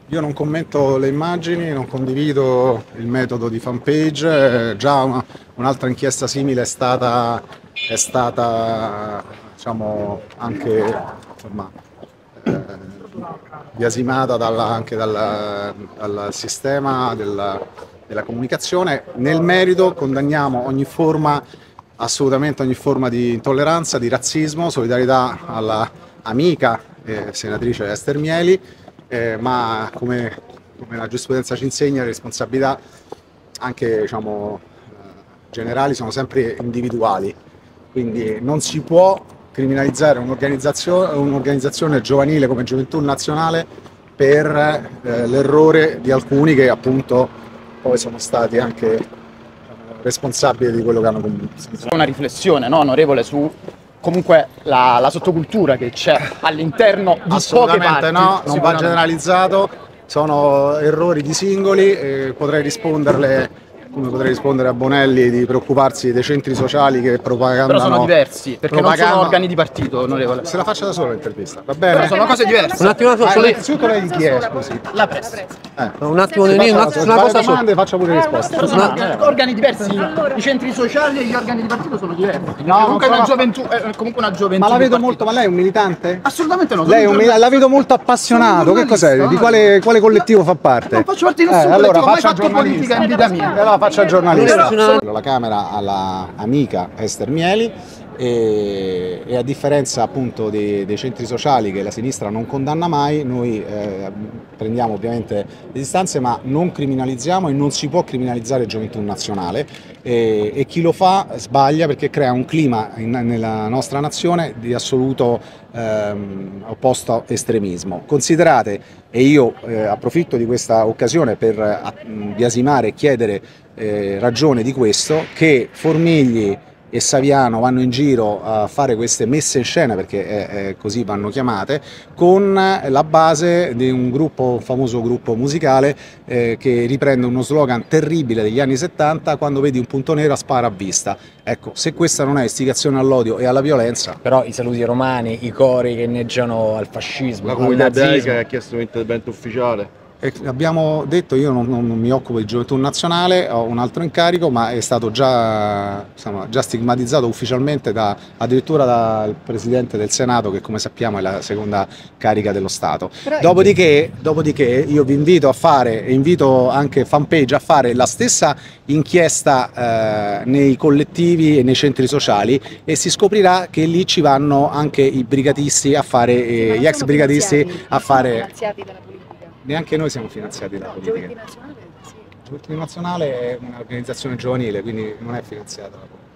Io non commento le immagini, non condivido il metodo di fanpage, già un'altra inchiesta simile è stata diciamo, anche insomma, eh, biasimata anche dal sistema della comunicazione. Nel merito condanniamo assolutamente ogni forma di intolleranza, di razzismo, solidarietà alla amica senatrice Ester Mieli, ma come la giurisprudenza ci insegna, le responsabilità anche diciamo, generali sono sempre individuali, quindi non si può criminalizzare un'organizzazione giovanile come Gioventù Nazionale per l'errore di alcuni che appunto poi sono stati anche responsabili di quello che hanno commesso. Una riflessione, no, onorevole, su comunque la sottocultura che c'è all'interno di poche Assolutamente parti. no, non va generalizzato, sono errori di singoli, come potrei rispondere a Bonelli di preoccuparsi dei centri sociali che propagandano. Però sono diversi, perché non sono organi di partito, onorevole. Se la faccia da solo l'intervista, va bene? Però sono cose diverse. Un attimo, Innanzitutto lei di chi è, scusi? La pressa. un attimo, una cosa solo. Domande, faccia pure risposte. Però sono organi diversi, i centri sociali e gli organi di partito sono diversi. No, Comunque una gioventù, comunque una gioventù. Ma la di vedo partito. molto, ma lei è un militante? Assolutamente no. Lei è la vedo molto appassionato, che cos'è? Di quale collettivo fa parte? Non faccio parte di nessun Allora collettivo, ho mai faccia fatto politica in vita mia. Allora faccia il giornalista. Però- La Camera alla amica Ester Mieli e a differenza appunto dei centri sociali che la sinistra non condanna mai, noi prendiamo ovviamente le distanze, ma non criminalizziamo e non si può criminalizzare Gioventù Nazionale e chi lo fa sbaglia perché crea un clima nella nostra nazione di assoluto opposto estremismo. Considerate, e io approfitto di questa occasione per biasimare e chiedere ragione di questo, che Formigli e Saviano vanno in giro a fare queste messe in scena, perché così vanno chiamate, con la base di un famoso gruppo musicale che riprende uno slogan terribile degli anni 70: quando vedi un punto nero spara a vista. Ecco, se questa non è istigazione all'odio e alla violenza. Però i saluti romani, i cori che inneggiano al fascismo, La al comunità nazismo. belga ha chiesto un intervento ufficiale. Abbiamo detto, io non mi occupo di Gioventù Nazionale, ho un altro incarico, ma è stato già stigmatizzato ufficialmente addirittura dal Presidente del Senato, che come sappiamo è la seconda carica dello Stato. Dopodiché io vi invito a fare, e invito anche Fanpage a fare la stessa inchiesta nei collettivi e nei centri sociali, e si scoprirà che lì ci vanno anche i brigatisti a fare, gli ex brigatisti a fare. Neanche noi siamo finanziati dalla politica. Gioventù Nazionale? Sì. Gioventù Nazionale è un'organizzazione giovanile, quindi non è finanziata dalla politica.